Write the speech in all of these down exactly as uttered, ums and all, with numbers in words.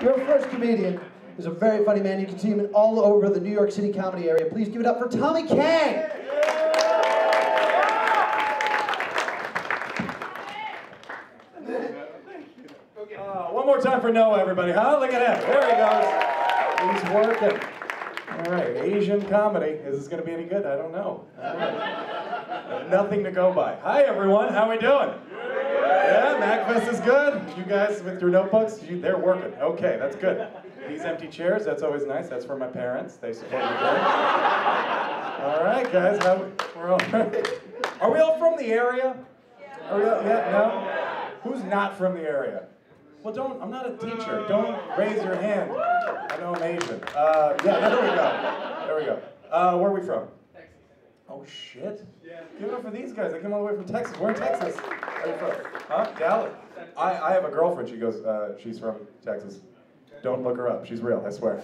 Your first comedian is a very funny man. You can see him all over the New York City comedy area. Please give it up for Tommy Kang. Uh, one more time for Noah, everybody, huh? Look at him. There he goes. He's working. All right, Asian comedy. Is this going to be any good? I don't know. All right. Nothing to go by. Hi, everyone. How we doing? Yeah, MacFest is good. You guys with your notebooks, you, they're working. Okay, that's good. These empty chairs, that's always nice. That's for my parents. They support me good. All right, guys. How, we're all right. Are we all from the area? Are we all, yeah, no? Who's not from the area? Well, don't, I'm not a teacher. Don't raise your hand. I know I'm Asian. Uh, yeah, there we go. There we go. Uh, where are we from? Texas. Oh, shit. Yeah. Give it up for these guys. They came all the way from Texas. We're in Texas. Where are you from? Huh? Dallas? I, I have a girlfriend. She goes, uh, she's from Texas. Don't look her up. She's real, I swear.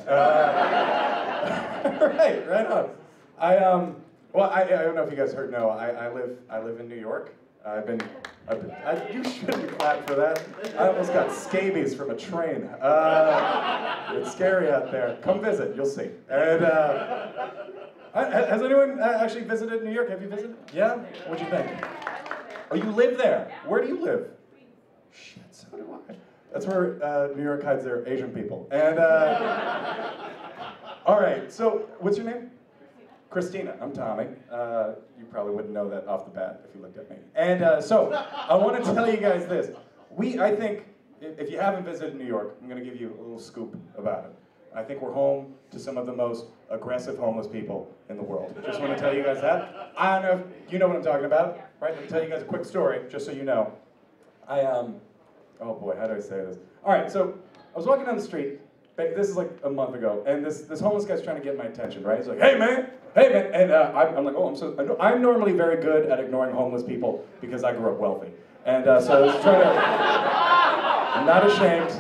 Uh, right, right on. I, um, well, I, I don't know if you guys heard, no, I, I live, I live in New York. I've been, I've been I, you shouldn't clap for that. I almost got scabies from a train. Uh, it's scary out there. Come visit, you'll see. And uh, has anyone actually visited New York? Have you visited? Yeah? What'd you think? Oh, you live there. Where do you live? Shit, so do I. That's where uh, New York hides their Asian people. And, uh, all right, so what's your name? Christina, I'm Tommy. Uh, you probably wouldn't know that off the bat if you looked at me. And uh, so, I want to tell you guys this. We, I think, if you haven't visited New York, I'm going to give you a little scoop about it. I think we're home to some of the most aggressive homeless people in the world. Just want to tell you guys that. I don't know if you know what I'm talking about, right? Let me tell you guys a quick story, just so you know. I, um, oh boy, how do I say this? All right, so I was walking down the street. This is like a month ago, and this, this homeless guy's trying to get my attention, right? He's like, hey man, hey man, and uh, I'm, I'm like, oh, I'm so, I'm normally very good at ignoring homeless people because I grew up wealthy. And uh, so I was trying to, I'm not ashamed.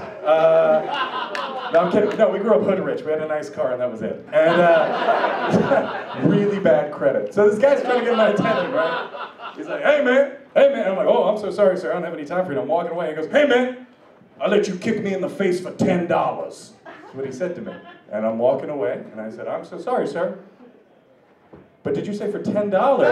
Uh, no, I'm kidding. No, we grew up hood rich. We had a nice car and that was it. And uh, really bad credit. So this guy's trying to get my attention, right? He's like, hey man, hey man. I'm like, oh, I'm so sorry, sir. I don't have any time for you. I'm walking away. He goes, hey man, I'll let you kick me in the face for ten dollars. That's what he said to me. And I'm walking away, and I said, I'm so sorry, sir. But did you say for ten dollars?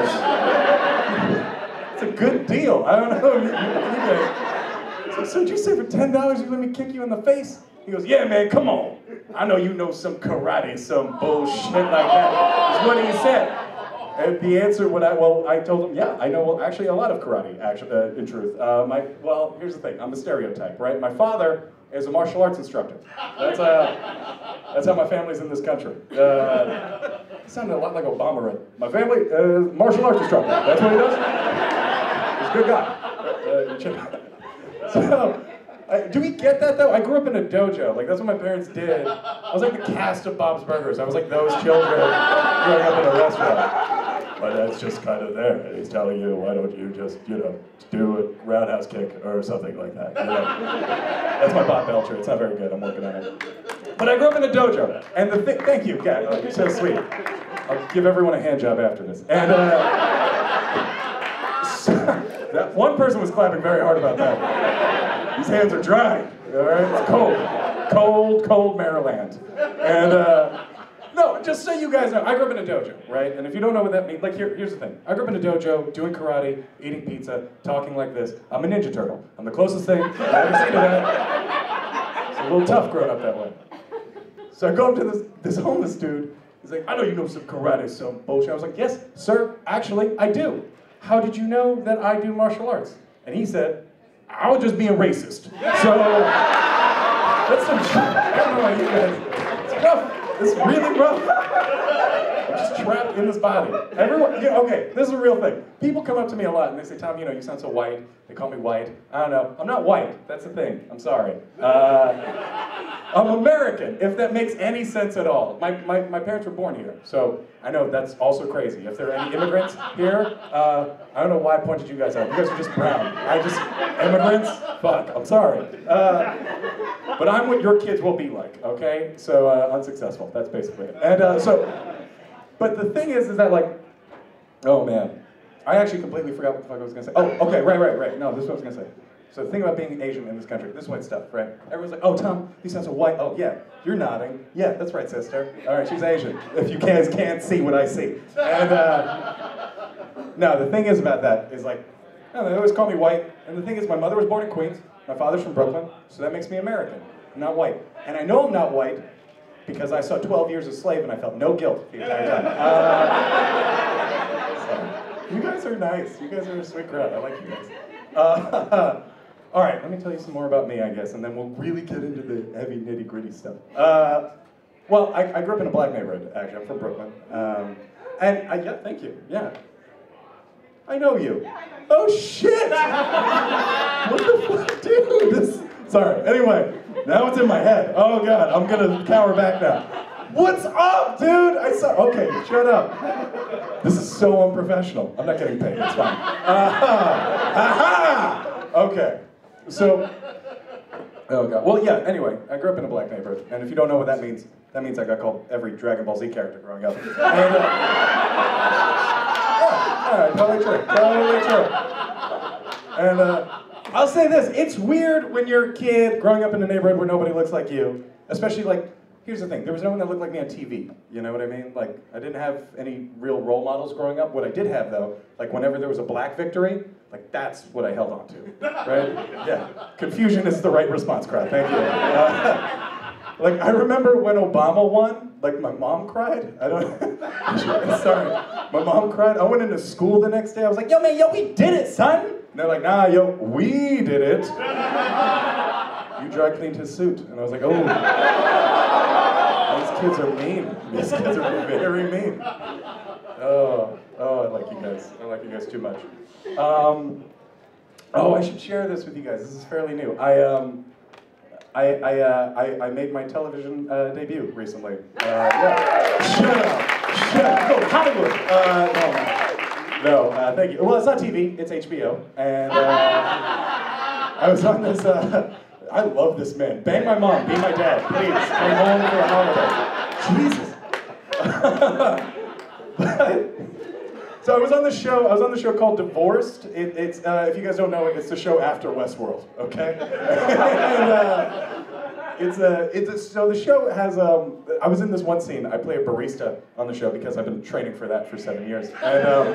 It's a good deal. I don't know. You, you, you so, so did you say for ten dollars you let me kick you in the face? He goes, yeah, man, come on. I know you know some karate, some bullshit like that. That's what he said. And the answer, when I, well, I told him, yeah, I know actually a lot of karate, actually, uh, in truth. Uh, my, well, here's the thing, I'm a stereotype, right? My father is a martial arts instructor. That's, uh, that's how my family's in this country. Uh, he sounded a lot like Obama, right? My family, uh, martial arts instructor. That's what he does? He's a good guy. Uh, so, uh, do we get that though? I grew up in a dojo, like that's what my parents did. I was like the cast of Bob's Burgers. I was like those children growing up in a restaurant. But that's just kind of there. And he's telling you, why don't you just, you know, do a roundhouse kick or something like that. You know? That's my Bob Belcher. It's not very good. I'm working on it. But I grew up in a dojo. And the thing, thank you, Kat. Oh, you're so sweet. I'll give everyone a hand job after this. And uh, so, that one person was clapping very hard about that. These hands are dry. All right, it's cold, cold, cold Maryland. And. Uh, No, just so you guys know, I grew up in a dojo, right? And if you don't know what that means, like here, here's the thing. I grew up in a dojo, doing karate, eating pizza, talking like this. I'm a Ninja Turtle. I'm the closest thing I've ever seen to that. It's a little tough growing up that way. So I go up to this, this homeless dude. He's like, I know you know some karate, some bullshit. I was like, yes, sir, actually, I do. How did you know that I do martial arts? And he said, I was just being racist. So, that's some shit. I don't know how you guys, it's rough. It's really rough. I'm just trapped in this body. Everyone, you know, okay, this is a real thing. People come up to me a lot and they say, Tom, you know, you sound so white. They call me white. I don't know. I'm not white. That's the thing. I'm sorry. Uh, I'm American, if that makes any sense at all. My, my, my parents were born here, so I know that's also crazy. If there are any immigrants here, uh, I don't know why I pointed you guys out. You guys are just brown. I just, immigrants? Fuck, I'm sorry. Uh, but I'm what your kids will be like, okay? So, uh, unsuccessful, that's basically it. And uh, so, but the thing is, is that like, oh man, I actually completely forgot what the fuck I was gonna say. Oh, okay, right, right, right. No, this is what I was gonna say. So the thing about being Asian in this country, this is white stuff, right? Everyone's like, oh, Tom, you sound so white. Oh, yeah, you're nodding. Yeah, that's right, sister. All right, she's Asian. If you guys can't see what I see. And, uh, no, the thing is about that is like, I don't know, they always call me white. And the thing is, my mother was born in Queens. My father's from Brooklyn, so that makes me American, not white. And I know I'm not white because I saw twelve Years a Slave and I felt no guilt the entire time. Uh, so, you guys are nice. You guys are a sweet crowd. I like you guys. Uh, all right, let me tell you some more about me, I guess, and then we'll really get into the heavy, nitty-gritty stuff. Uh, well, I, I grew up in a black neighborhood, actually. I'm from Brooklyn. Um, and, I, yeah, thank you, yeah. I know you. Yeah, I know you. Oh, shit! What the fuck, dude? This, sorry, anyway, now it's in my head. Oh, God, I'm gonna cower back now. What's up, dude? I saw, okay, shut up. This is so unprofessional. I'm not getting paid, it's fine. Aha! Aha! Okay, so, oh, God. Well, yeah, anyway, I grew up in a black neighborhood, and if you don't know what that means, that means I got called every Dragon Ball Z character growing up. And, uh, Yeah, totally true, totally true. And uh, I'll say this, it's weird when you're a kid growing up in a neighborhood where nobody looks like you, especially like, here's the thing, there was no one that looked like me on T V, you know what I mean? Like, I didn't have any real role models growing up. What I did have though, like whenever there was a black victory, like that's what I held on to, right? Yeah, confusion is the right response, crowd, thank you. Uh, Like, I remember when Obama won, like, my mom cried. I don't, sorry. My mom cried. I went into school the next day. I was like, yo, man, yo, we did it, son. And they're like, nah, yo, we did it. You dry cleaned his suit. And I was like, oh. These kids are mean. These kids are very mean. Oh, oh, I like you guys. I like you guys too much. Um, oh, I should share this with you guys. This is fairly new. I, um, I, I, uh, I, I made my television uh, debut recently. Uh, yeah. Shut up! Shut up! Go Hollywood! Uh, no, no uh, thank you. Well, it's not T V, it's H B O. And uh, I was on this, uh, I love this man. Bang my mom, be my dad, please. Come home for a holiday. Jesus. So I was on the show. I was on the show called Divorced. It, it's uh, if you guys don't know it, it's the show after Westworld. Okay. and, uh, it's a. It's a, so the show has. Um, I was in this one scene. I play a barista on the show because I've been training for that for seven years. And um,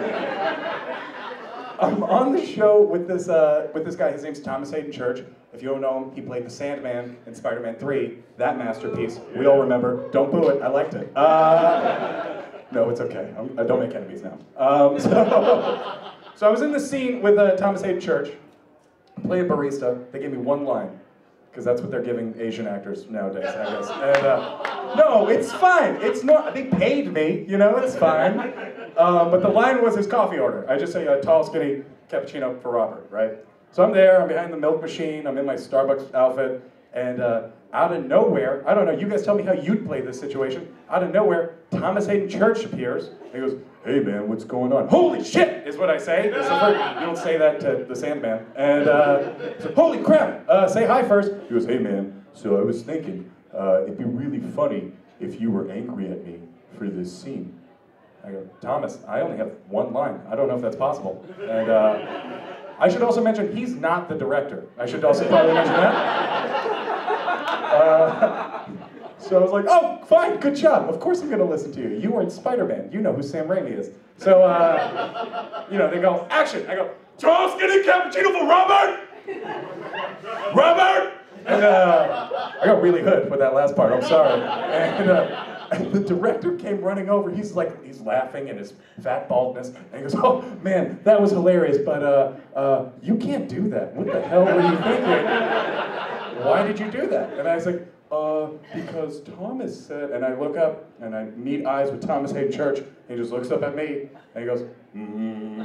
I'm on the show with this uh, with this guy. His name's Thomas Hayden Church. If you don't know him, he played the Sandman in Spider-Man three. That masterpiece. We all remember. Don't boo it. I liked it. Uh, No, it's okay. I'm, I don't make enemies now. Um, so, so I was in the scene with uh, Thomas Hayden Church. I play a barista. They gave me one line, because that's what they're giving Asian actors nowadays, I guess. And, uh, no, it's fine. It's not. They paid me, you know. It's fine. Um, but the line was his coffee order. I just say a tall, skinny cappuccino for Robert, right? So I'm there. I'm behind the milk machine. I'm in my Starbucks outfit, and. Uh, Out of nowhere, I don't know, you guys tell me how you'd play this situation. Out of nowhere, Thomas Hayden Church appears. He goes, hey man, what's going on? Holy shit, is what I say. It's the first, you don't say that to the Sandman. And uh, so, holy crap, uh, say hi first. He goes, hey man, so I was thinking, uh, it'd be really funny if you were angry at me for this scene. I go, Thomas, I only have one line. I don't know if that's possible. And uh, I should also mention, he's not the director. I should also probably mention that. Uh, so I was like, oh, fine, good job. Of course I'm going to listen to you. You were in Spider-Man. You know who Sam Raimi is. So, uh, you know, they go, action. I go, tall, skinny cappuccino for Robert! Robert! And uh, I got really hood with that last part. I'm sorry. And, uh, and the director came running over. He's like, he's laughing in his fat baldness. And he goes, oh, man, that was hilarious. But uh, uh, you can't do that. What the hell were you thinking? Why did you do that? And I was like, uh, because Thomas said, and I look up and I meet eyes with Thomas Hayden Church, and he just looks up at me and he goes, mm-hmm.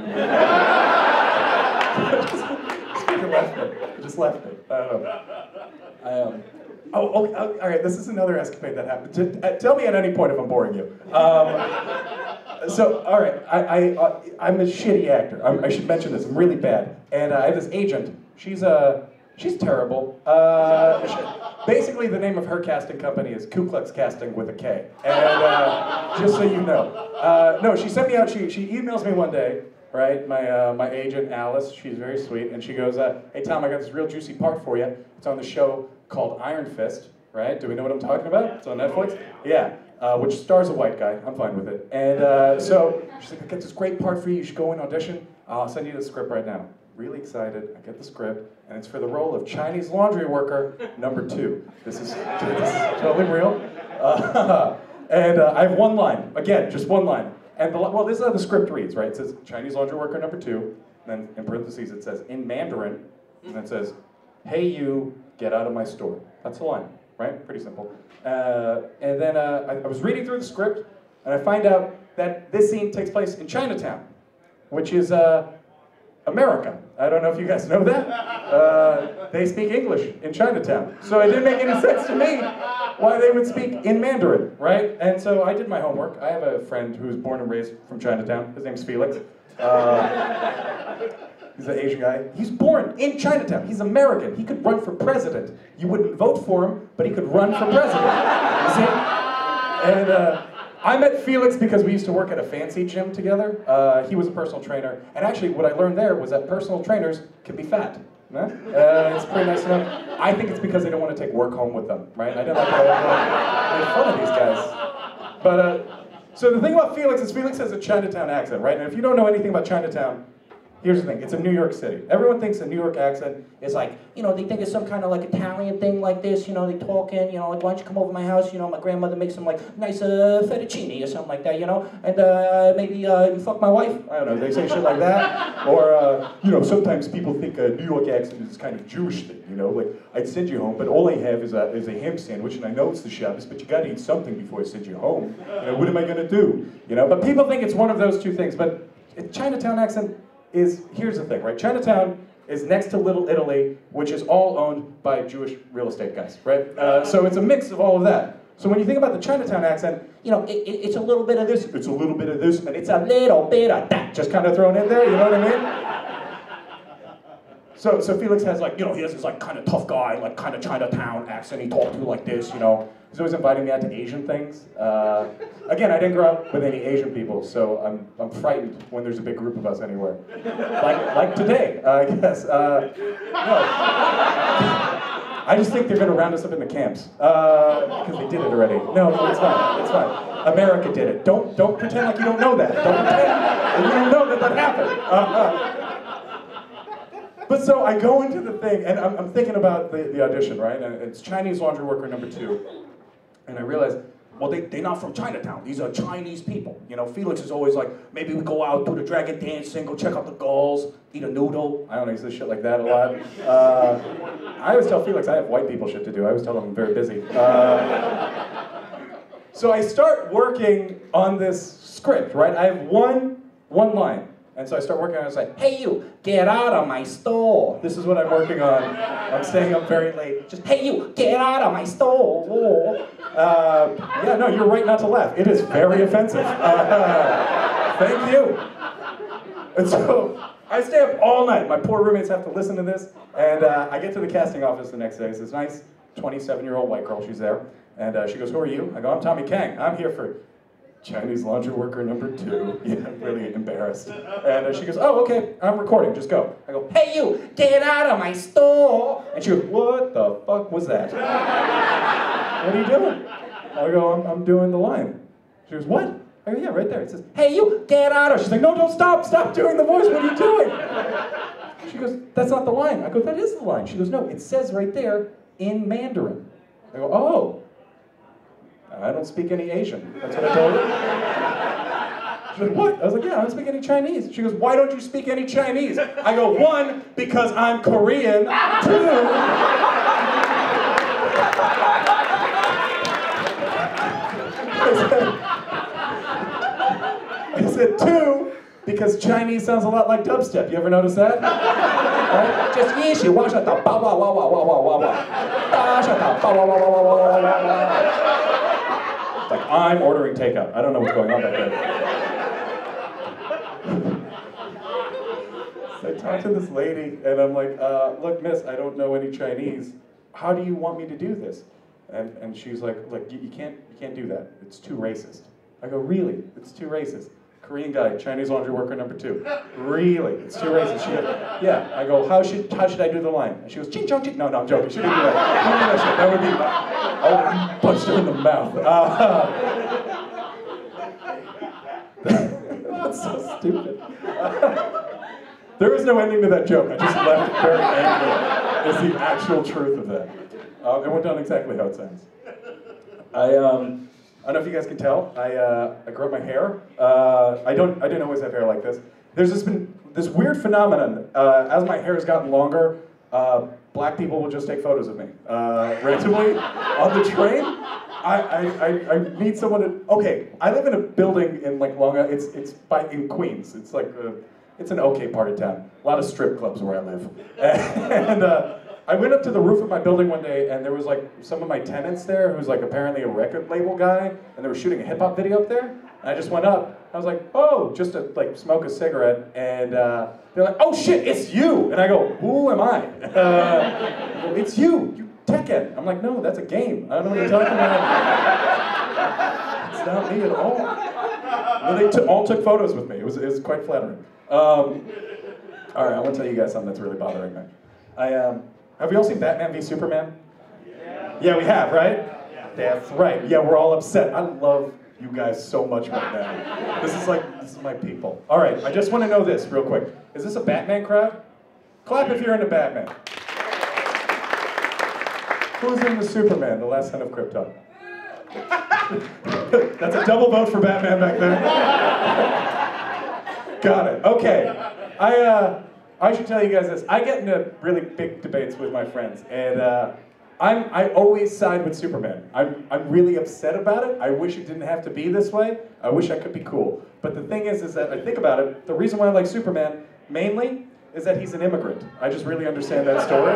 just, just left it. Just left it. I don't know. I, um, oh, oh, oh, all right, this is another escapade that happened. T- uh, tell me at any point if I'm boring you. Um, so, all right, I, I, uh, I'm a shitty actor. I'm, I should mention this, I'm really bad. And uh, I have this agent, she's a, uh, She's terrible. Uh, she, basically, the name of her casting company is Ku Klux Casting with a K. And uh, just so you know. Uh, no, she sent me out, she, she emails me one day, right? My, uh, my agent, Alice, she's very sweet, and she goes, uh, hey Tom, I got this real juicy part for you. It's on the show called Iron Fist, right? Do we know what I'm talking about? It's on Netflix? Yeah, uh, which stars a white guy. I'm fine with it. And uh, so she's like, I got this great part for you. You should go and audition. I'll send you the script right now. Really excited. I get the script, and it's for the role of Chinese laundry worker number two. This is, this is totally real. Uh, and uh, I have one line. Again, just one line. And the, well, this is how the script reads, right? It says Chinese laundry worker number two. And then in parentheses it says in Mandarin, and it says, hey you, get out of my store. That's the line, right? Pretty simple. Uh, and then uh, I, I was reading through the script, and I find out that this scene takes place in Chinatown, which is uh, America. I don't know if you guys know that. Uh, they speak English in Chinatown. So it didn't make any sense to me why they would speak in Mandarin, right? And so I did my homework. I have a friend who's born and raised from Chinatown. His name's Felix. Uh, he's an Asian guy. He's born in Chinatown. He's American. He could run for president. You wouldn't vote for him, but he could run for president. You see? And uh, I met Felix because we used to work at a fancy gym together. Uh, he was a personal trainer. And actually, what I learned there was that personal trainers can be fat. Huh? Uh, it's pretty nice to know. I think it's because they don't want to take work home with them, right? I didn't like to make fun of these guys. But, uh, so the thing about Felix is Felix has a Chinatown accent, right? And if you don't know anything about Chinatown, here's the thing, it's in New York City. Everyone thinks a New York accent is like, you know, they think it's some kind of like Italian thing like this, you know, they talk in, you know, like, why don't you come over to my house, you know, my grandmother makes some like nice uh, fettuccine or something like that, you know, and uh, maybe uh, you fuck my wife, I don't know, they say shit like that. Or, uh, you know, sometimes people think a New York accent is kind of Jewish thing, you know, like, I'd send you home, but all I have is a, is a ham sandwich, and I know it's the Shabbos, but you gotta eat something before I send you home. You know, what am I gonna do? You know, but people think it's one of those two things, but Chinatown accent is, here's the thing, right? Chinatown is next to Little Italy, which is all owned by Jewish real estate guys, right? Uh, so it's a mix of all of that. So when you think about the Chinatown accent, you know, it, it, it's a little bit of this, it's a little bit of this, and it's a little bit of that, just kind of thrown in there, you know what I mean? So, so Felix has like, you know, he has this like kind of tough guy, like kind of Chinatown accent, he talks to you like this, you know. He's always inviting me out to Asian things. Uh, again, I didn't grow up with any Asian people, so I'm, I'm frightened when there's a big group of us anywhere. Like, like today, uh, I guess. Uh, no. I just think they're gonna round us up in the camps, because uh, they did it already. No, no, it's fine, it's fine. America did it. Don't, don't pretend like you don't know that. Don't pretend you don't know that that happened. Uh, uh. But so I go into the thing, and I'm, I'm thinking about the, the audition, right? And it's Chinese laundry worker number two. And I realize, well, they, they're not from Chinatown. These are Chinese people. You know, Felix is always like, maybe we go out, do the dragon dancing, go check out the gulls, eat a noodle. I don't know, he says shit like that a lot. Uh, I always tell Felix I have white people shit to do. I always tell him I'm very busy. Uh, so I start working on this script, right? I have one, one line. And so I start working on it, and I say, hey you, get out of my store. This is what I'm working on. I'm staying up very late. Just, hey you, get out of my store. Uh, yeah, no, you're right not to laugh. It is very offensive. Uh, thank you. And so I stay up all night. My poor roommates have to listen to this. And uh, I get to the casting office the next day. It's this nice twenty-seven-year-old white girl. She's there. And uh, she goes, who are you? I go, I'm Tommy Kang. I'm here for Chinese laundry worker number two. Yeah, I'm really embarrassed. And uh, she goes, oh, okay, I'm recording, just go. I go, hey you, get out of my store. And she goes, what the fuck was that? What are you doing? I go, I'm, I'm doing the line. She goes, what? I go, yeah, right there. It says, hey you, get out of. She's like, no, don't stop, stop doing the voice, what are you doing? She goes, that's not the line. I go, that is the line. She goes, no, it says right there in Mandarin. I go, oh. I don't speak any Asian. That's what I told her. She goes, what? I was like, yeah, I don't speak any Chinese. She goes, why don't you speak any Chinese? I go, one, because I'm Korean. Two, I said, I said, two, because Chinese sounds a lot like dubstep. You ever notice that? Right? Just yishi, wa sha ta ba wa wa wa wa wa wa wa. Da sha ta ba wa wa wa wa wa wa wa. Like, I'm ordering takeout. I don't know what's going on back there. So I talked to this lady, and I'm like, uh, look, miss, I don't know any Chinese. How do you want me to do this? And, and she's like, look, you, you, can't, you can't do that. It's too racist. I go, really? It's too racist? Korean guy, Chinese laundry worker number two. Really? It's too racist. She goes, yeah. I go, how should how should I do the line? And she goes, ching chong ching. No, no, I'm joking. She didn't do that. She didn't do that shit. That would be, I would punch her in the mouth. Uh, that's so stupid. There is no ending to that joke. I just left it very angry. Is the actual truth of that. Uh, it went down exactly how it sounds. I um. I don't know if you guys can tell, I, uh, I grew up my hair. Uh, I don't I didn't always have hair like this. There's just been this weird phenomenon. Uh, as my hair has gotten longer, uh, black people will just take photos of me. Uh, randomly, on the train, I, I, I, I meet someone, to, okay, I live in a building in like Long Island, it's, it's by, in Queens. It's like, a, it's an okay part of town. A lot of strip clubs where I live. And uh, I went up to the roof of my building one day, and there was like some of my tenants there who's like apparently a record label guy, and they were shooting a hip hop video up there. And I just went up. I was like, oh, just to like smoke a cigarette, and uh, they're like, oh shit, it's you. And I go, who am I? Uh, it's you, you Tekken. I'm like, no, that's a game. I don't know what you're talking about. It's not me at all. And they t all took photos with me. It was it was quite flattering. Um, all right, I want to tell you guys something that's really bothering me. I um. Have we all seen Batman v Superman? Yeah. Yeah, we have, right? Yeah. That's right. Yeah, we're all upset. I love you guys so much right now. This is like, this is my people. All right, I just want to know this real quick. Is this a Batman crowd? Clap if you're into Batman. Who's into Superman, the last son of Krypton? That's a double vote for Batman back there. Got it. Okay. I, uh, I should tell you guys this. I get into really big debates with my friends, and uh, I'm, I always side with Superman. I'm, I'm really upset about it. I wish it didn't have to be this way. I wish I could be cool. But the thing is, is that I think about it, the reason why I like Superman, mainly, is that he's an immigrant. I just really understand that story.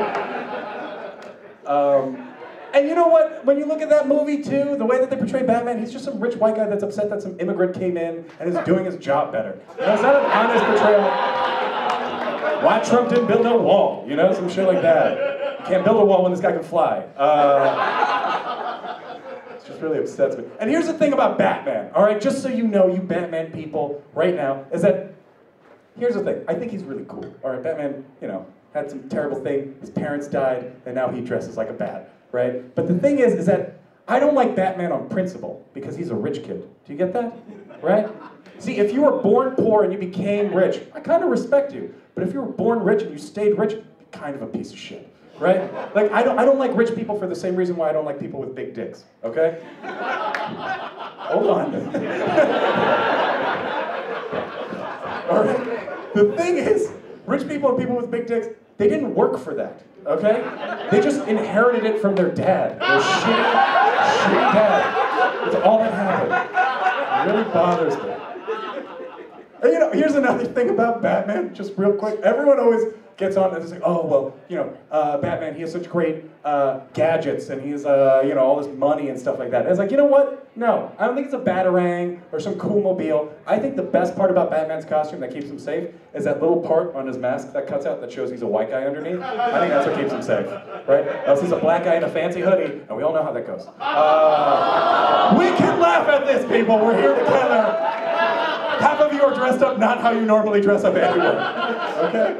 Um, and you know what? When you look at that movie, too, the way that they portray Batman, he's just some rich white guy that's upset that some immigrant came in and is doing his job better. You know, is that an honest portrayal? Why Trump didn't build no wall, you know, some shit like that. You can't build a wall when this guy can fly. Uh, it just really upsets me. And here's the thing about Batman, all right, just so you know, you Batman people right now, is that, here's the thing, I think he's really cool. All right, Batman, you know, had some terrible thing, his parents died, and now he dresses like a bat, right? But the thing is, is that I don't like Batman on principle, because he's a rich kid. Do you get that? Right? See, if you were born poor and you became rich, I kind of respect you. But if you were born rich and you stayed rich, you're kind of a piece of shit, right? Like, I don't, I don't like rich people for the same reason why I don't like people with big dicks, okay? Hold on. All right? The thing is, rich people and people with big dicks, they didn't work for that, okay? They just inherited it from their dad, their shitty, shitty dad. That's all that happened. It really bothers me. And you know, here's another thing about Batman, just real quick. Everyone always gets on and says, like, oh, well, you know, uh, Batman, he has such great uh, gadgets, and he has, uh, you know, all this money and stuff like that. And it's like, you know what? No, I don't think it's a Batarang or some cool mobile. I think the best part about Batman's costume that keeps him safe is that little part on his mask that cuts out that shows he's a white guy underneath. I think that's what keeps him safe, right? Else he's a black guy in a fancy hoodie, and we all know how that goes. Uh, we can laugh at this, people. We're here together. Half of you are dressed up not how you normally dress up anyway, okay?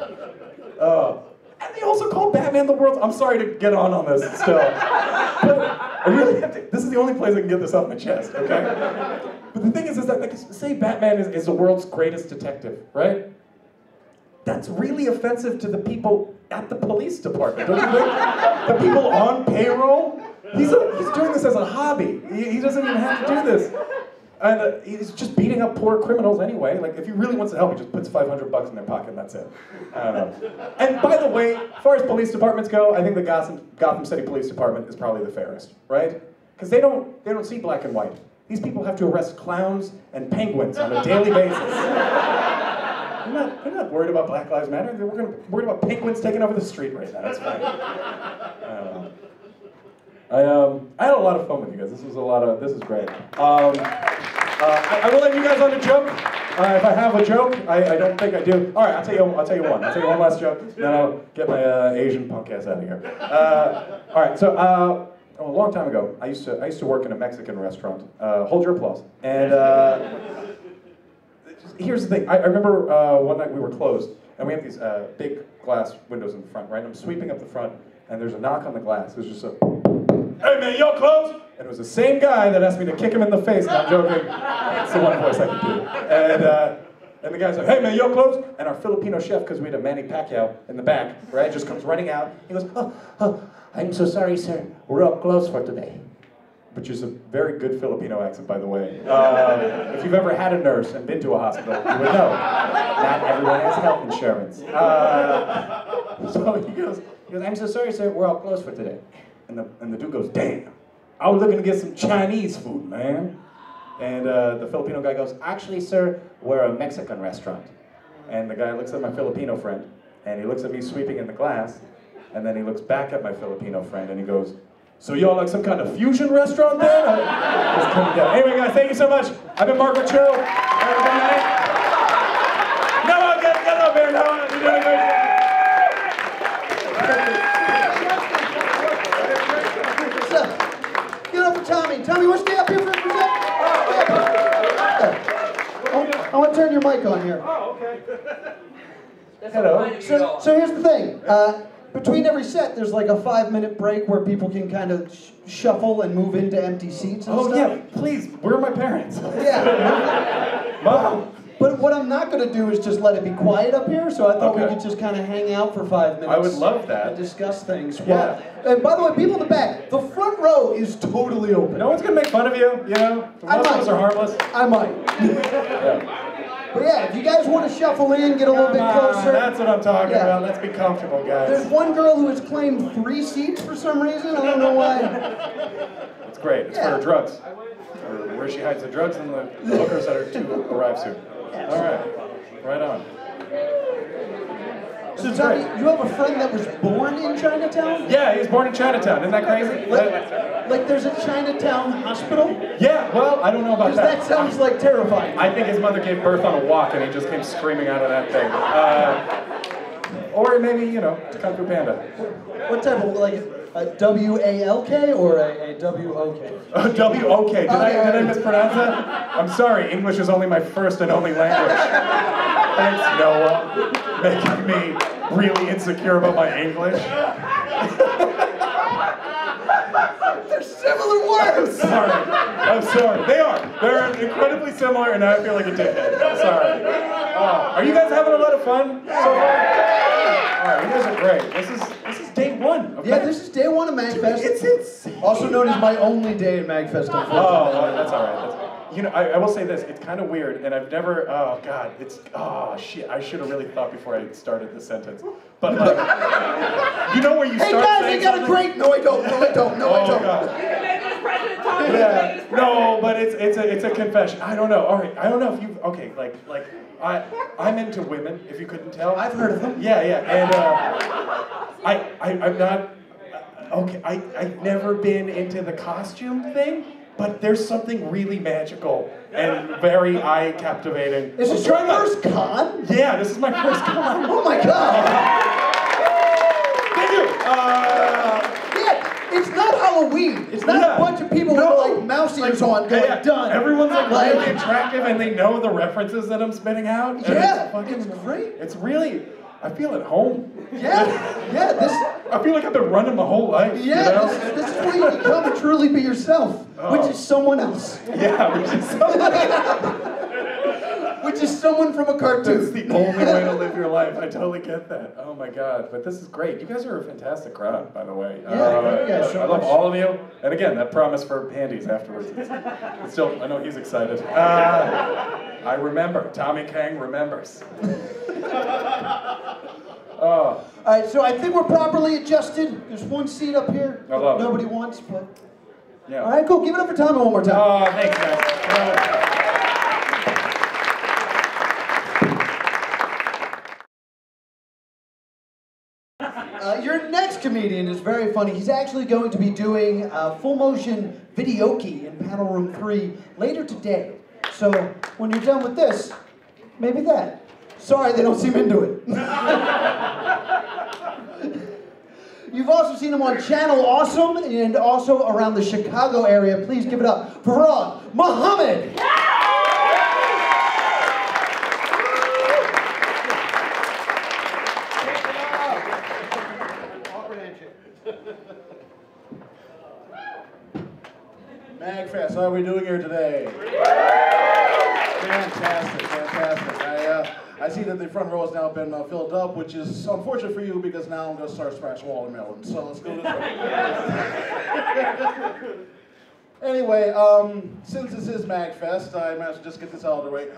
Uh, and they also call Batman the world's, I'm sorry to get on on this still, but I really have to, this is the only place I can get this off my chest, okay? But the thing is, is that, like, say Batman is, is the world's greatest detective, right? That's really offensive to the people at the police department, don't you think? The people on payroll? He's, a, he's doing this as a hobby. He, he doesn't even have to do this. And uh, he's just beating up poor criminals anyway. Like, if he really wants to help, he just puts five hundred bucks in their pocket and that's it. I don't know. And by the way, as far as police departments go, I think the Gotham, Gotham City Police Department is probably the fairest, right? Because they don't, they don't see black and white. These people have to arrest clowns and penguins on a daily basis. They're not, they're not worried about Black Lives Matter. They're worried about penguins taking over the street right now. That's fine. I don't know. I, um, I had a lot of fun with you guys. This was a lot of, this is great. Um, uh, I, I will let you guys on a joke. Uh, if I have a joke, I, I don't think I do. All right, I'll tell you, I'll tell you one. I'll tell you one last joke, then I'll get my uh, Asian punk ass out of here. Uh, all right, so uh, a long time ago, I used to, I used to work in a Mexican restaurant. Uh, hold your applause. And uh, here's the thing. I, I remember uh, one night we were closed, and we have these uh, big glass windows in the front, right? And I'm sweeping up the front, and there's a knock on the glass. There's just a, hey man, y'all closed? And it was the same guy that asked me to kick him in the face, and I'm joking. It's the one voice I can do. And, uh, and the guy's like, hey man, y'all closed? And our Filipino chef, because we had a Manny Pacquiao in the back, right, just comes running out. He goes, oh, oh, I'm so sorry, sir. We're all closed for today. Which is a very good Filipino accent, by the way. Uh, if you've ever had a nurse and been to a hospital, you would know. Not everyone has health insurance. Uh, so he goes, he goes, I'm so sorry, sir. We're all closed for today. And the, and the dude goes, damn. I was looking to get some Chinese food, man. And uh, the Filipino guy goes, actually, sir, we're a Mexican restaurant. And the guy looks at my Filipino friend, and he looks at me sweeping in the glass, and then he looks back at my Filipino friend, and he goes, so y'all like some kind of fusion restaurant there? Just coming down. Anyway, guys, thank you so much. I've been Mark Chill. Have a good night. No, get, get up here. No, you're doing a great job. What's up? Give it up for Tommy. Tommy, want to stay up here for a second? I want to turn your mic on here. Oh, okay. Hello. So, so here's the thing. Uh, between every set, there's like a five-minute break where people can kind of sh shuffle and move into empty seats and oh, stuff. yeah, please. Where are my parents? Yeah. Mom. But what I'm not going to do is just let it be quiet up here, so I thought Okay. we could just kind of hang out for five minutes. I would love that. And discuss things. Yeah. Well, and by the way, people in the back, the front row is totally open. No one's going to make fun of you, you know? I Most of might. us are harmless. I might. Yeah. But yeah, if you guys want to shuffle in, get a little bit Come on, closer. that's what I'm talking Yeah. about. Let's be comfortable, guys. There's one girl who has claimed three seats for some reason. I don't know why. It's great. It's Yeah. for her drugs. Or where she hides the drugs and the hookers that are to arrive soon. All right. Right on. So Tommy, you have a friend that was born in Chinatown? Yeah, he was born in Chinatown. Isn't that crazy? Like, like there's a Chinatown hospital? Yeah, well, I don't know about Because that. that sounds like terrifying. I think his mother gave birth on a walk and he just came screaming out of that thing. Uh, or maybe, you know, Kung Fu Panda. What type of, like, a W A L K or a, a W O K? Uh, W O K. Did, I, Okay. did I mispronounce that? I'm sorry, English is only my first and only language. Thanks, Noah. Making me really insecure about my English. They're similar words! I'm sorry. I'm sorry. They are. They're incredibly similar, and now I feel like a dickhead. I'm sorry. Uh, are you guys having a lot of fun so far? All right, you guys are great. This is this is day one. Of Yeah, Mag- this is day one of MagFest. It's insane. Also known as my only day at MagFest, Oh, unfortunately. oh, that's all right. That's, you know, I, I will say this. It's kind of weird, and I've never. Oh God, it's. Oh shit. I should have really thought before I started the sentence. But like, you know where you Hey start guys, I saying got a something? great... No, I don't. No, I don't. No, I Oh don't. God. Yeah. No, but it's it's a it's a confession. I don't know. All right. I don't know if you. Okay. Like like I I'm into women. If you couldn't tell. I've heard of them. Yeah, yeah. And uh, I I I'm not. Okay. I I've never been into the costume thing. But there's something really magical and very eye captivating. Is this your first con? Yeah, this is my first con. Oh my god! Thank you. Uh, Yeah, it's not Halloween. It's not Yeah. a bunch of people No. with like mouse ears on going, yeah, done. Everyone's like Like- really attractive and they know the references that I'm spitting out. and Yeah, it's fucking it's great. It's really, I feel at home. Yeah, yeah, this, I feel like I've been running my whole life. yeah, You know? this, this is where you become and truly be yourself, Oh. which is someone else, Yeah, which is so which is someone from a cartoon. That's the only way to live your life. I totally get that. Oh my god, but this is great. You guys are a fantastic crowd, by the way. Yeah, thank you guys so I love much. all of you. And again, that promise for handies afterwards. It's, it's still, I know he's excited. Uh, I remember. Tommy Kang remembers. Oh, All right, so I think we're properly adjusted. There's one seat up here I love it. nobody wants, but yeah. all right, cool. Give it up for Tommy one more time. Oh, thanks, guys. Uh, Uh, your next comedian is very funny. He's actually going to be doing uh, full motion videoke in panel room three later today. So when you're done with this, maybe that. Sorry, they don't seem into it. You've also seen him on Channel Awesome and also around the Chicago area. Please give it up for Farag Muhammad. MagFest, how are we doing here today? Fantastic, fantastic. I, uh, I see that the front row has now been uh, filled up, which is unfortunate for you because now I'm going to start scratching watermelon. So let's go this way. Anyway, um, since this is MagFest, I might as well just get this out of the way.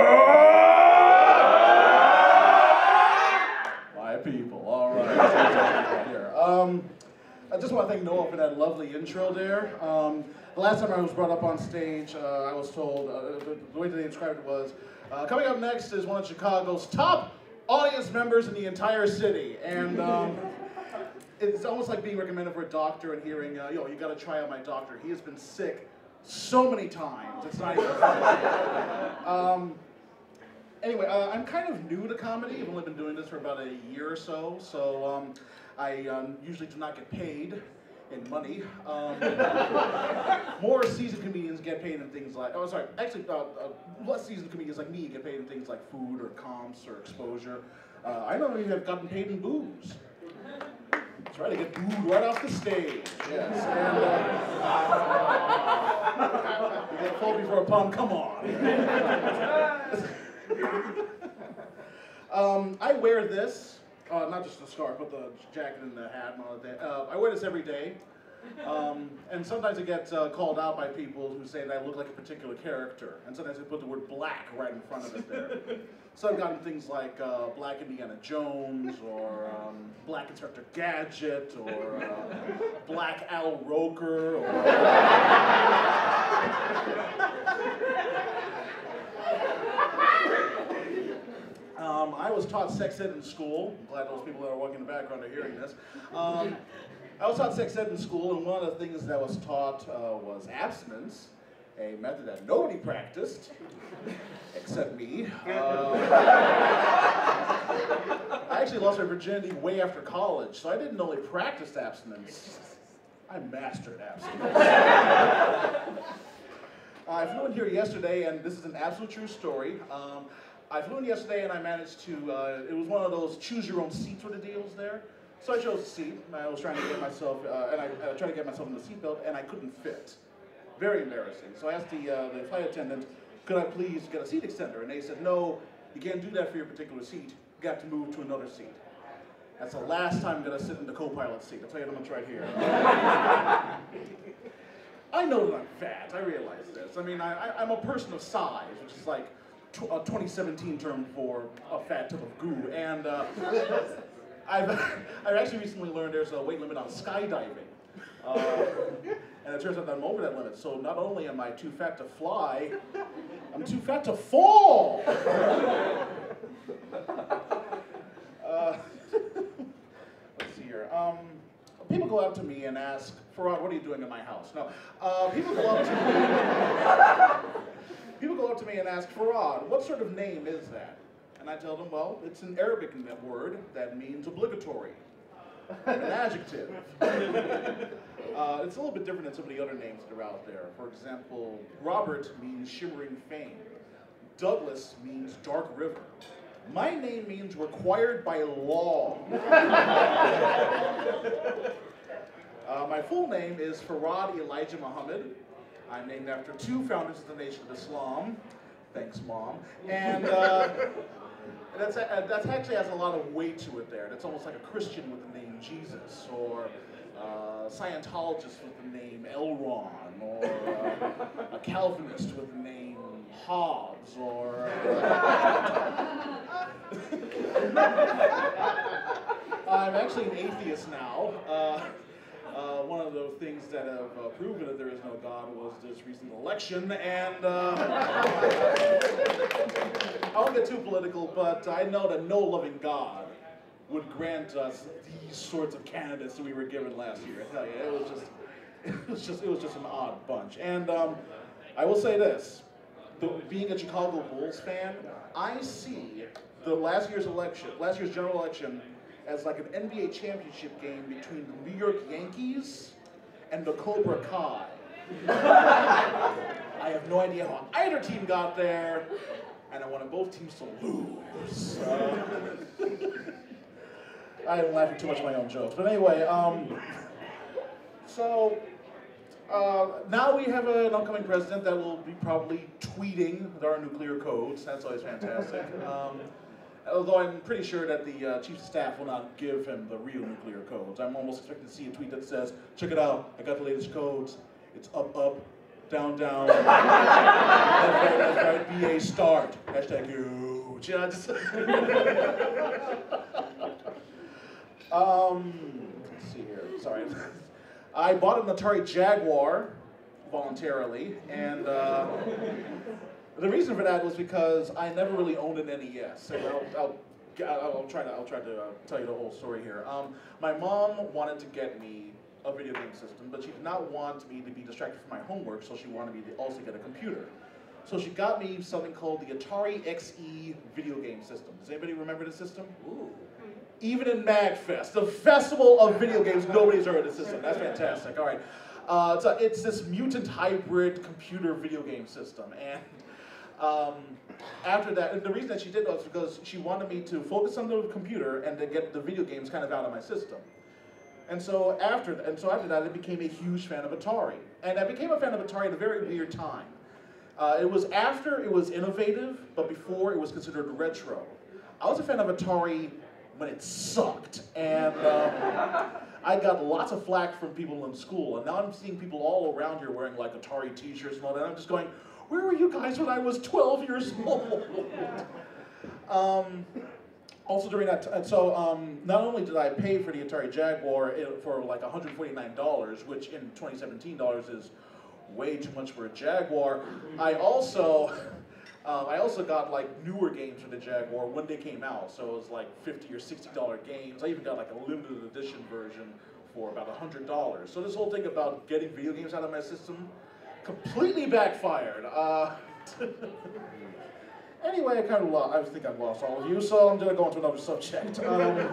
My people, all right. Here. Um, I just want to thank Noah for that lovely intro there. Um, the last time I was brought up on stage, uh, I was told, uh, the, the way that they described it was, uh, coming up next is one of Chicago's top audience members in the entire city. And um, it's almost like being recommended for a doctor and hearing, uh, yo, you got to try out my doctor. He has been sick so many times. It's not even funny. um, Anyway, uh, I'm kind of new to comedy. I've only been doing this for about a year or so, so um, I um, usually do not get paid in money. Um, more seasoned comedians get paid in things like, oh sorry, actually uh, uh, less seasoned comedians like me get paid in things like food or comps or exposure. Uh, I don't even have gotten paid in booze. That's right, I get booed right off the stage, yes. And, uh, you get full before a pun, come on. um, I wear this, uh, not just the scarf, but the jacket and the hat and all that. Uh, I wear this every day, um, and sometimes I get uh, called out by people who say that I look like a particular character, and sometimes I put the word black right in front of it there. So I've gotten things like uh, Black Indiana Jones, or um, Black Inspector Gadget, or uh, Black Al Roker, or... Um, I was taught sex ed in school. I'm glad those people that are walking in the background are hearing this. Um, I was taught sex ed in school, and one of the things that was taught uh, was abstinence, a method that nobody practiced, except me. Uh, I actually lost my virginity way after college, so I didn't only practice abstinence, I mastered abstinence. uh, I flew in here yesterday, and this is an absolute true story. Um, I flew in yesterday and I managed to, uh, it was one of those choose your own seat sort of deals there. So I chose a seat, and I was trying to get myself, uh, and I uh, tried to get myself in the seatbelt, and I couldn't fit. Very embarrassing. So I asked the, uh, the flight attendant, could I please get a seat extender? And they said, no, you can't do that for your particular seat. You got to move to another seat. That's the last time I'm gonna sit in the co-pilot seat. I'll tell you how much right here. I know that I'm fat, I realize this. I mean, I, I, I'm a person of size, which is like, a twenty seventeen term for a fat tub of goo, and uh, I've, I've actually recently learned there's a weight limit on skydiving, uh, and it turns out that I'm over that limit, so not only am I too fat to fly, I'm too fat to fall! uh, let's see here. Um, people go up to me and ask, Farad, what are you doing in my house? No, uh, people go up to me People go up to me and ask, Farad, what sort of name is that? And I tell them, well, it's an Arabic word that means obligatory, an adjective. uh, it's a little bit different than some of the other names that are out there. For example, Robert means shimmering fame. Douglas means dark river. My name means required by law. uh, my full name is Farad Elijah Muhammad. I'm named after two founders of the Nation of Islam. Thanks, Mom. And uh, that's, uh, that's actually has a lot of weight to it there. That's almost like a Christian with the name Jesus, or uh, Scientologist with the name Elron, or uh, a Calvinist with the name Hobbes, or... Uh, I'm actually an atheist now. Uh, Uh, one of the things that have uh, proven that there is no God was this recent election, and uh, I won't get too political, but I know that no loving God would grant us these sorts of candidates that we were given last year. I tell you, it was just, it was just, it was just an odd bunch. And um, I will say this: the, being a Chicago Bulls fan, I see the last year's election, last year's general election, as like an N B A championship game between the New York Yankees and the Cobra Kai. I have no idea how either team got there, and I wanted both teams to lose. Uh, I am laughing too much at my own jokes. But anyway, um, so Uh, now we have an upcoming president that will be probably tweeting our nuclear codes. That's always fantastic. Um, although I'm pretty sure that the uh, chief of staff will not give him the real nuclear codes. I'm almost expecting to see a tweet that says, check it out, I got the latest codes. It's up, up, down, down. That's right, that's right, B A start. Hashtag huge. Yeah, just um, let's see here, sorry. I bought an Atari Jaguar voluntarily, and uh, the reason for that was because I never really owned an N E S. And I'll, I'll, I'll try to, I'll try to uh, tell you the whole story here. Um, my mom wanted to get me a video game system, but she did not want me to be distracted from my homework, so she wanted me to also get a computer. So she got me something called the Atari X E video game system. Does anybody remember the system? Ooh. Even in MagFest, the festival of video games, nobody's heard of the system. That's fantastic. All right. Uh, it's, a, it's this mutant hybrid computer video game system. And um, after that, and the reason that she did that was because she wanted me to focus on the computer and to get the video games kind of out of my system. And so after, and so after that, I became a huge fan of Atari. And I became a fan of Atari at a very weird time. Uh, it was after it was innovative, but before it was considered retro. I was a fan of Atari when it sucked, and um, I got lots of flack from people in school, and now I'm seeing people all around here wearing like Atari t-shirts and all that, and I'm just going, where were you guys when I was twelve years old? um, also during that time, so um, not only did I pay for the Atari Jaguar for like one hundred forty-nine dollars, which in twenty seventeen dollars is way too much for a Jaguar, I also, Um, I also got like newer games for the Jaguar when they came out, so it was like fifty or sixty dollar games. I even got like a limited edition version for about one hundred dollars. So this whole thing about getting video games out of my system completely backfired. Uh, anyway, I kind of lost, I think I've lost all of you, so I'm going to go on to another subject. Um,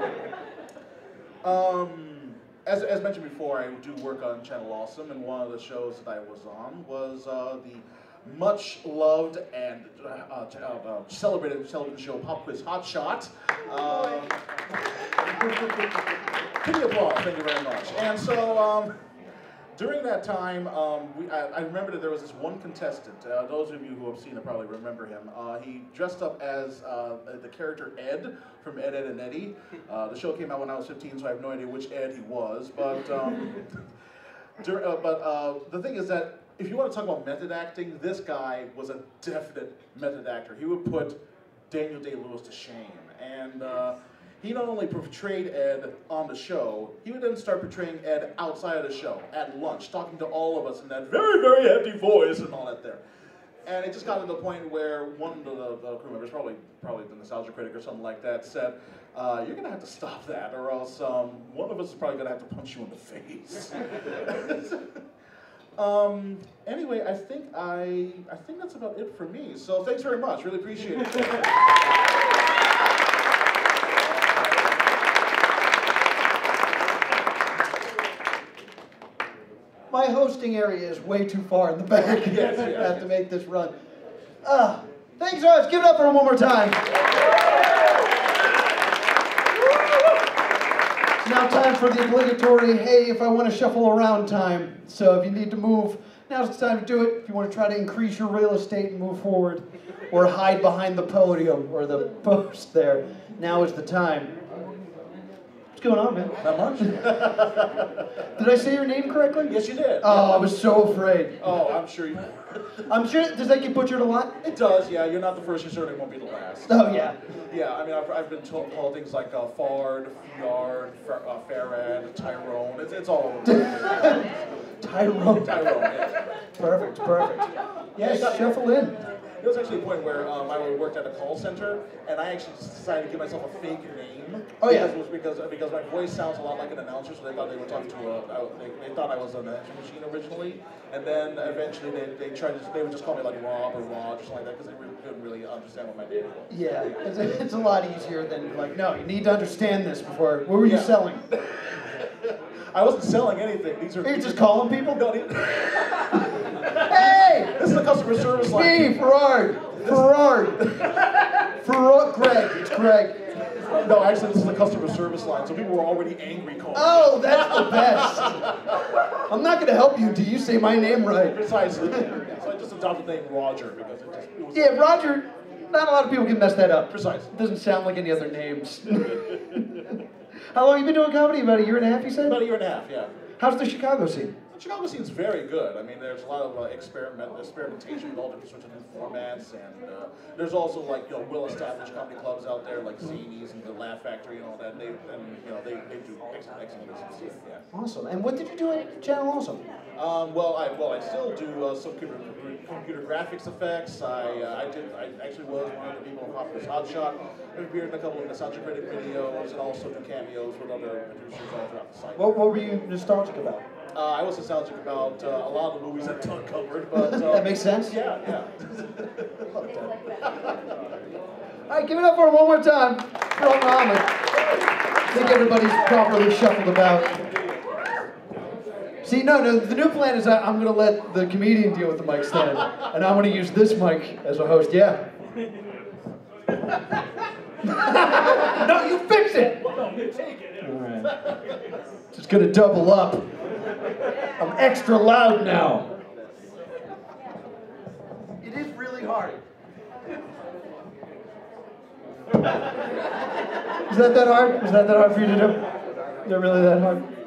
um, as, as mentioned before, I do work on Channel Awesome, and one of the shows that I was on was uh, the much loved and uh, uh, uh, celebrated television show Pop Quiz Hot Shot. Um, Give me applause, thank you very much. And so um, during that time, um, we, I, I remember that there was this one contestant. Uh, those of you who have seen it probably remember him. Uh, he dressed up as uh, the character Ed from Ed, Ed and Eddie. Uh, the show came out when I was fifteen, so I have no idea which Ed he was. But um, dur uh, but uh, the thing is that if you want to talk about method acting, this guy was a definite method actor. He would put Daniel Day-Lewis to shame. And uh, he not only portrayed Ed on the show, he would then start portraying Ed outside of the show, at lunch, talking to all of us in that very, very heavy voice and all that there. And it just got to the point where one of the, the crew members, probably probably the nostalgia critic or something like that, said, uh, you're going to have to stop that, or else um, one of us is probably going to have to punch you in the face. Um, anyway, I think I, I think that's about it for me. So thanks very much. Really appreciate it. My hosting area is way too far in the back. Yes, I yes. have to make this run. Uh, thanks, guys. Give it up for him one more time. It's now time for the obligatory, hey, if I want to shuffle around time. So if you need to move, now's the time to do it. If you want to try to increase your real estate and move forward, or hide behind the podium or the post there, now is the time. What's going on, man? Not much. Did I say your name correctly? Yes, you did. Oh, I was so afraid. Oh, I'm sure you. I'm sure, does that get butchered a lot? It does, yeah. You're not the first, you certainly won't be the last. Oh, yeah. Yeah, I mean, I've, I've been told, called things like uh, Fard, Fiard, Fer, uh, Farad, Tyrone. It's, it's all over. Tyrone. Tyrone, yeah. Perfect, perfect. Yes, Yeah, shuffle in. There was actually a point where um, I worked at a call center, and I actually decided to give myself a fake name. Oh, yeah. Because, it was because, because my voice sounds a lot like an announcer, so they thought they were talking to a, I, they, they thought I was an answering machine originally, and then eventually they, they tried to, they would just call me like Rob or Rod or something like that, because they really, couldn't really understand what my name was. Yeah, it's a, it's a lot easier than like, no, you need to understand this before. What were you Yeah. selling? I wasn't selling anything. These are. You're just calling people? No, these, Hey! this is the customer service It's line. me, Ferrard. Ferrard. Ferrard. Greg. It's Greg. No, actually, this is the customer service line, so people were already angry calling. Oh, that's the best. I'm not going to help you until you say my name right. Precisely. So I just adopted the name Roger because it just it was. Yeah, Roger, not a lot of people can mess that up. Precisely. It doesn't sound like any other names. How long have you been doing comedy? About a year and a half, you said? About a year and a half, yeah. How's the Chicago scene? The Chicago scene's very good. I mean, there's a lot of uh, experiment, experimentation with all different sorts of new formats, and uh, there's also like you know well-established comedy clubs out there like Zanies and the Laugh Factory and all that. They and you know they, they do excellent, excellent business. Yeah. Awesome. And what did you do at the channel also? Um, well, I well I still do uh, some computer, computer graphics effects. I uh, I did I actually was one of the people in Hopper's Hotshot. I appeared in a couple of nostalgia critic videos and also do cameos with other producers all throughout the site. What, what were you nostalgic about? Uh, I was nostalgic about uh, a lot of the movies that Doug covered, but... Uh, that makes sense? Yeah, yeah. All right, give it up for him one more time. Phil Rahman. I think everybody's properly shuffled about. See, no, no, the new plan is I, I'm going to let the comedian deal with the mic stand, and I'm going to use this mic as a host, yeah. No, you fix it! All right. Just going to double up. I'm extra loud now. It is really hard. Is that that hard? Is that that hard for you to do? Is that really that hard?